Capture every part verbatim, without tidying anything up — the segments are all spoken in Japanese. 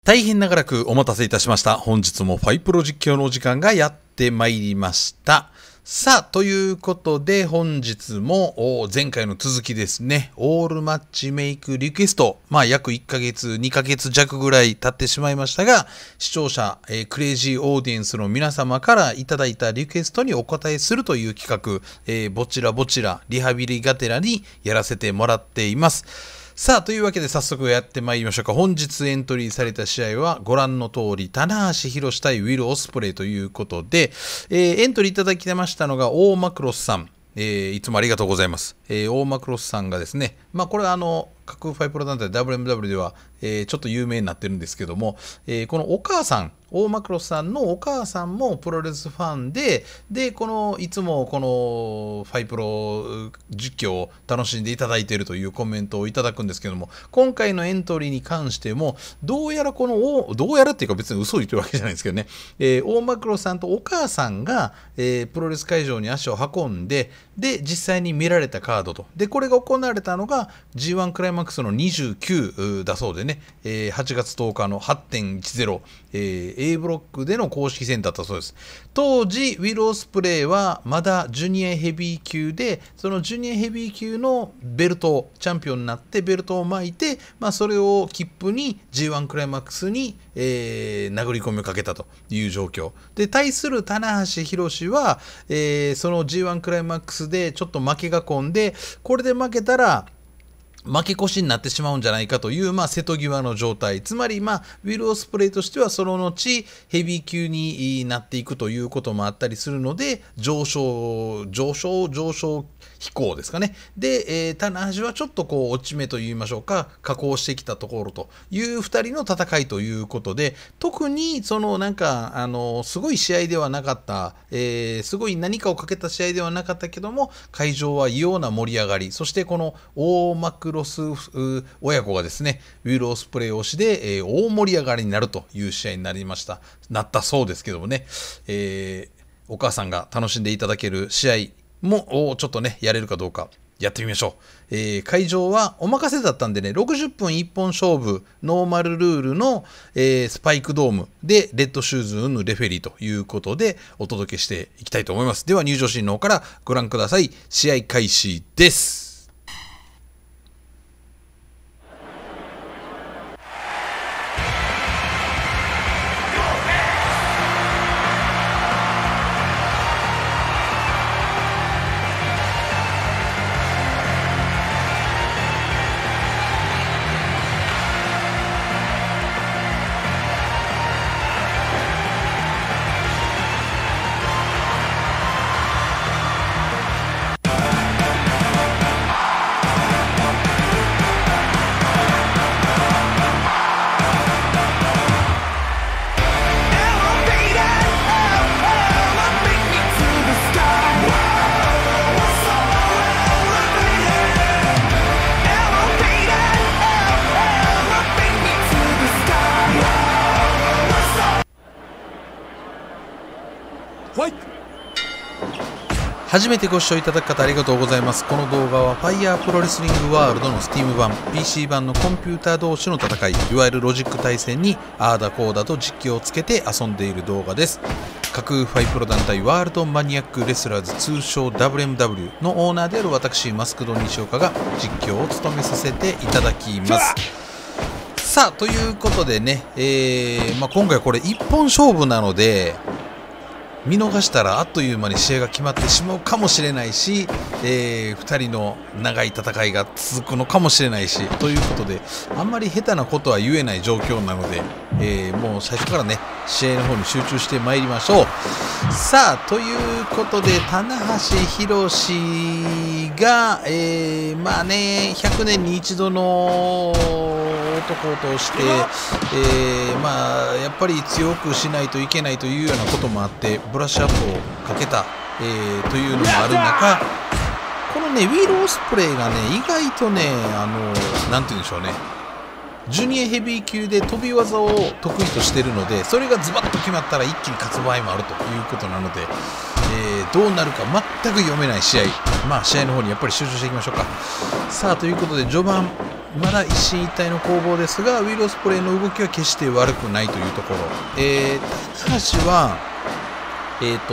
大変長らくお待たせいたしました。本日もファイプロ実況のお時間がやってまいりました。さあ、ということで本日も前回の続きですね、オールマッチメイクリクエスト、まあ約いっかげつ、にかげつ弱ぐらい経ってしまいましたが、視聴者、えー、クレイジーオーディエンスの皆様からいただいたリクエストにお答えするという企画、えー、ぼちらぼちらリハビリがてらにやらせてもらっています。さあ、というわけで早速やってまいりましょうか。本日エントリーされた試合はご覧の通り、棚橋宏対ウィル・オスプレイということで、えー、エントリーいただきましたのが大マクロスさん、えー、いつもありがとうございます。えー、大マクロスさんがですね、まあこれはあの、架空ファイプロ団体 ダブリューエムダブリュー では、えー、ちょっと有名になってるんですけども、えー、このお母さん、大マクロスさんのお母さんもプロレスファンで、で、この、いつもこのファイプロ実況を楽しんでいただいているというコメントをいただくんですけども、今回のエントリーに関しても、どうやらこの、どうやらっていうか別に嘘を言ってるわけじゃないですけどね、えー、大マクロスさんとお母さんが、えー、プロレス会場に足を運んで、で、実際に見られたカードと。で、これが行われたのが ジーワン クライマックスのにじゅうきゅうだそうでね、えー、はちがつとおかの はちてんいちゼロ、えー、A ブロックでの公式戦だったそうです。当時、ウィル・オスプレイはまだジュニアヘビー級で、そのジュニアヘビー級のベルト、チャンピオンになってベルトを巻いて、まあ、それを切符に ジーワン クライマックスに、えー、殴り込みをかけたという状況。で、対する棚橋宏は、えー、その ジーワン クライマックスでちょっと負けが込んで、これで負けたら、負け越しになってしまうんじゃないかという、まあ、瀬戸際の状態。つまり、まあ、ウィル・オスプレイとしてはその後ヘビー級になっていくということもあったりするので、上昇、上昇、上昇飛行ですかね。で、えー、棚橋はちょっとこう落ち目といいましょうか、下降してきたところというふたりの戦いということで、特にそのなんか、あの、すごい試合ではなかった、えー、すごい何かをかけた試合ではなかったけども、会場は異様な盛り上がり、そしてこの大マクロス親子がですね、ウィル・オスプレイ推しで、えー、大盛り上がりになるという試合になりました。なったそうですけどもね、えー、お母さんが楽しんでいただける試合もちょっとね、やれるかどうかやってみましょう。えー、会場はお任せだったんでね、ろくじゅっぷん一本勝負、ノーマルルールの、えー、スパイクドームで、レッドシューズのレフェリーということでお届けしていきたいと思います。では入場シーンの方からご覧ください。試合開始です。初めてご視聴いただく方ありがとうございます。この動画はファイヤープロレスリングワールドの Steam 版、ピーシー 版のコンピューター同士の戦い、いわゆるロジック対戦にあーだこーだと実況をつけて遊んでいる動画です。架空ファイプロ団体ワールドマニアックレスラーズ通称 ダブリューエムダブリュー のオーナーである私マスクド西岡が実況を務めさせていただきます。さあ、ということでね、えーまあ、今回これ一本勝負なので、見逃したらあっという間に試合が決まってしまうかもしれないし、えー、ふたりの長い戦いが続くのかもしれないし、ということであんまり下手なことは言えない状況なので、えー、もう最初からね試合の方に集中してまいりましょう。さあ、ということで棚橋宏が、えー、まあねひゃくねんに一度の男として、えー、まあやっぱり強くしないといけないというようなこともあってブラッシュアップをかけた、えー、というのもある中、このねウィル・オスプレイがね意外とねあのなんて言うんでしょうね、ジュニアヘビー級で飛び技を得意としているので、それがズバッと決まったら一気に勝つ場合もあるということなので、えー、どうなるか全く読めない試合、まあ試合の方にやっぱり集中していきましょうか。さあ、ということで序盤まだ一進一退の攻防ですが、ウィル・オスプレイの動きは決して悪くないというところ。えー、棚橋は、えっと、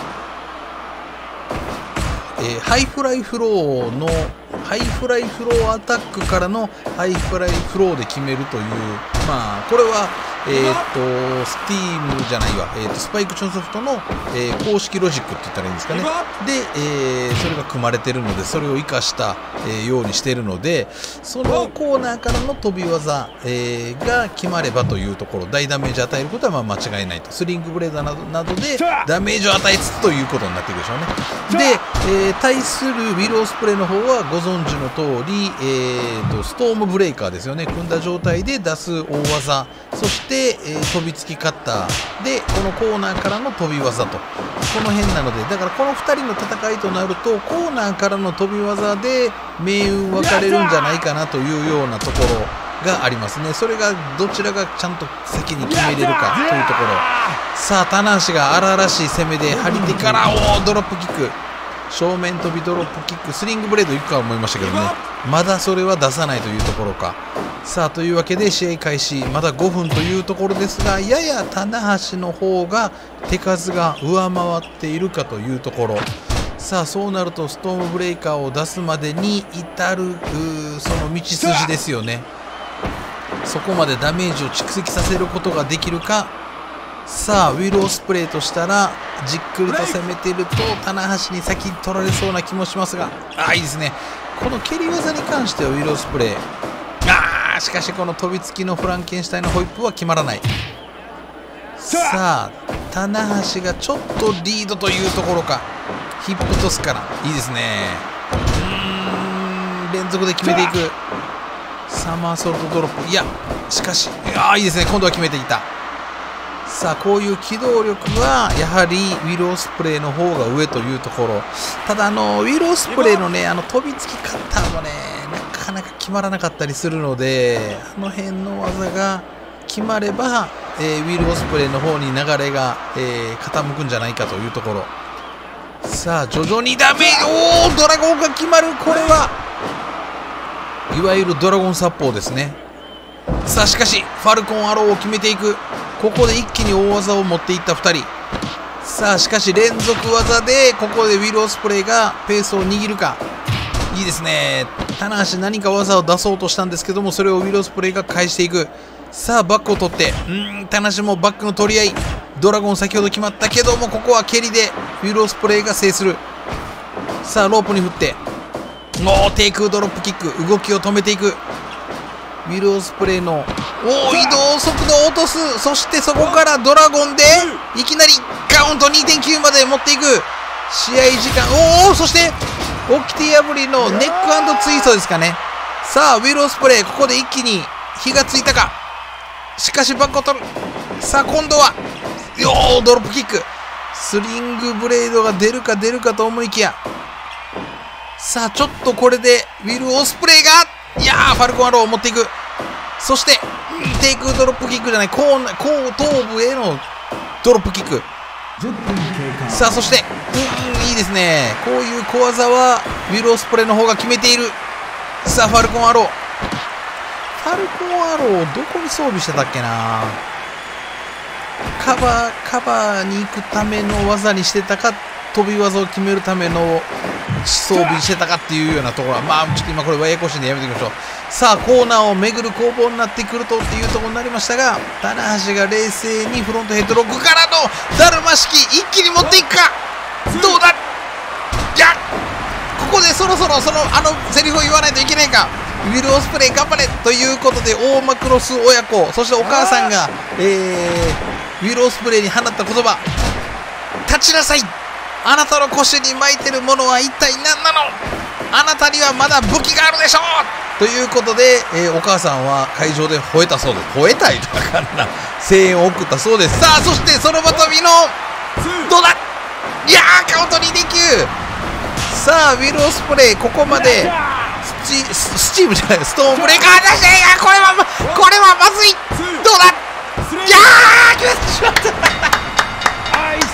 えー、ハイフライフローの、ハイフライフローアタックからのハイフライフローで決めるという、まあ、これは、えー、とスティームじゃないわ、えー、とスパイクチョンソフトの、えー、公式ロジックって言ったらいいんですかね。で、えー、それが組まれてるので、それを生かした、えー、ようにしているので、そのコーナーからの飛び技、えー、が決まればというところ、大ダメージ与えることはまあ間違いないと。スリングブレードなどなどでダメージを与えつつということになっているでしょうね。で、えー、対するウィル・オスプレイの方はご存知の通り、えー、とストームブレイカーですよね。組んだ状態で出す大技、そしてで、えー、飛びつきカッターでこのコーナーからの飛び技と、この辺なので、だからこのふたりの戦いとなるとコーナーからの飛び技で命運分かれるんじゃないかなというようなところがありますね。それがどちらがちゃんと先に決めれるかというところ。さあ棚橋が荒々しい攻めで張り手からおドロップキック、正面飛びドロップキック、スリングブレードいくかは思いましたけどね、まだそれは出さないというところか。さあというわけで試合開始まだごふんというところですが、やや棚橋の方が手数が上回っているかというところ。さあそうなるとストームブレイカーを出すまでに至るその道筋ですよね。そこまでダメージを蓄積させることができるか。さあウィル・オスプレイとしたらじっくりと攻めていると棚橋に先に取られそうな気もしますが、ああいいですね。この蹴り技に関してはウィル・オスプレイ、ああしかしこの飛びつきのフランケンシュタインのホイップは決まらない。さあ棚橋がちょっとリードというところか。ヒップトスからいいですね。うーん連続で決めていくサマーソルトドロップ、いやしかしああいいですね、今度は決めていった。さあこういう機動力はやはりウィル・オスプレイの方が上というところ。ただあのウィル・オスプレイのねあの飛びつきカッターもねなかなか決まらなかったりするので、あの辺の技が決まれば、えー、ウィル・オスプレイの方に流れが、えー、傾くんじゃないかというところ。さあ徐々にダメージ、おおドラゴンが決まる。これはいわゆるドラゴン殺法ですね。さあしかしファルコンアローを決めていく。ここで一気に大技を持っていったふたり。さあしかし連続技でここでウィル・オスプレイがペースを握るか。いいですね。棚橋何か技を出そうとしたんですけども、それをウィル・オスプレイが返していく。さあバックを取って、うーん棚橋もバックの取り合い。ドラゴン先ほど決まったけども、ここは蹴りでウィル・オスプレイが制する。さあロープに振っておー低空ドロップキック、動きを止めていく。ウィル・オスプレイのお移動速度を落とす。そしてそこからドラゴンでいきなりカウント にてんきゅう まで持っていく。試合時間おお、そしてオキティ破りのネック&ツイストですかね。さあウィル・オスプレイここで一気に火がついたか。しかしバックを取る。さあ今度はよードロップキック、スリングブレードが出るか出るかと思いきや、さあちょっとこれでウィル・オスプレイがいやーファルコンアローを持っていく。そして低空ドロップキックじゃない、後頭部へのドロップキック。さあそしてうんいいですね。こういう小技はウィル・オスプレイの方が決めている。さあファルコンアロー、ファルコンアローどこに装備してたっけな。カバーカバーに行くための技にしてたか、飛び技を決めるための装備してたかっていうようなところは、まあちょっと今これはややこしいんでやめておきましょう。さあコーナーを巡る攻防になってくるとっていうところになりましたが、棚橋が冷静にフロントヘッドロックからのダルマ式一気に持っていくか。どうだ。いやここでそろそろそのあのセリフを言わないといけないか。ウィル・オスプレイ頑張れということで大マクロス親子、そしてお母さんが、えー、ウィル・オスプレイに放った言葉、立ちなさい、あなたの腰に巻いてるものは一体何なの、あなたにはまだ武器があるでしょうということで、えー、お母さんは会場で吠えたそうです。吠えたいとかかんな声援を送ったそうです。さあそしてそのバトビのどうだ。いやーカウント にてんきゅう。さあウィル・オスプレイここまでスチ、スチームじゃないストーンブレーカー出して、いやこれはこれはまずい。どうだ。いやー決めてしまった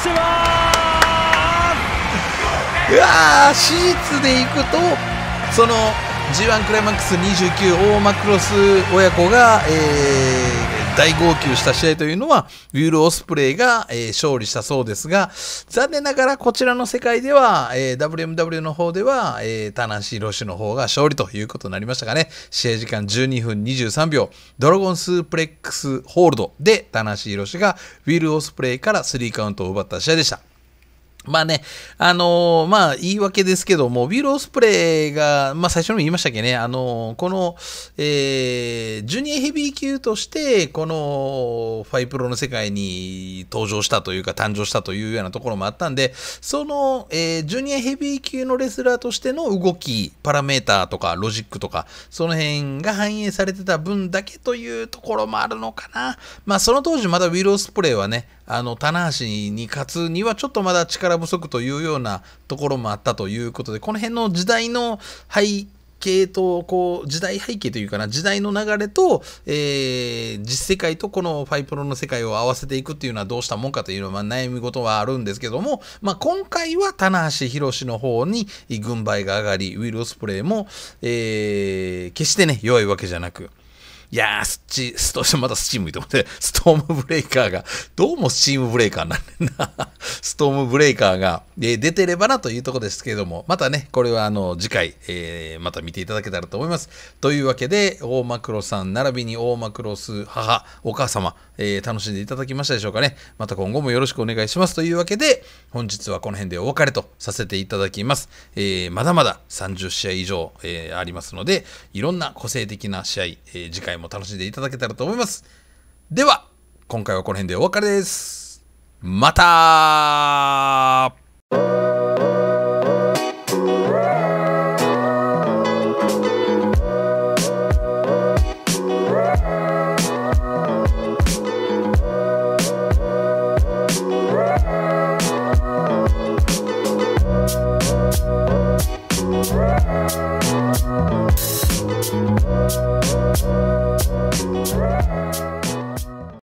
うわーシーツでいくとそのジーワン クライマックスにじゅうきゅう大マクロス親子が、えー大号泣した試合というのはウィル・オスプレイが、えー、勝利したそうですが、残念ながらこちらの世界では、えー、ダブリューエムダブリュー の方では、えー、棚橋宏の方が勝利ということになりましたかね。試合時間じゅうにふんにじゅうさんびょう、ドラゴンスープレックスホールドで棚橋宏がウィル・オスプレイからスリーカウントを奪った試合でした。まあね、あのー、まあ言い訳ですけども、ウィル・オスプレイが、まあ最初にも言いましたっけね、あのー、この、えー、ジュニアヘビー級として、このファイプロの世界に登場したというか誕生したというようなところもあったんで、その、えー、ジュニアヘビー級のレスラーとしての動き、パラメーターとかロジックとか、その辺が反映されてた分だけというところもあるのかな。まあその当時まだウィル・オスプレイはね、あの棚橋に勝つにはちょっとまだ力不足というようなところもあったということで、この辺の時代の背景とこう時代背景というかな、時代の流れと、えー、実世界とこのファイプロの世界を合わせていくっていうのはどうしたもんかというのは、まあ、悩み事はあるんですけども、まあ、今回は棚橋宏の方に軍配が上がり、ウィル・オスプレイも、えー、決してね弱いわけじゃなく、いやー、スチ、スト、またスチームと思って、ストームブレイカーが、どうもスチームブレイカーなんねんな。ストームブレイカーが、えー、出てればなというところですけれども、またね、これはあの、次回、えー、また見ていただけたらと思います。というわけで、大マクロさん、並びに大マクロス母、お母様、えー、楽しんでいただきましたでしょうかね。また今後もよろしくお願いします。というわけで、本日はこの辺でお別れとさせていただきます。えー、まだまださんじゅっしあい以上、えー、ありますので、いろんな個性的な試合、えー、次回も楽しんでいただけたらと思います。では、今回はこの辺でお別れです。またー。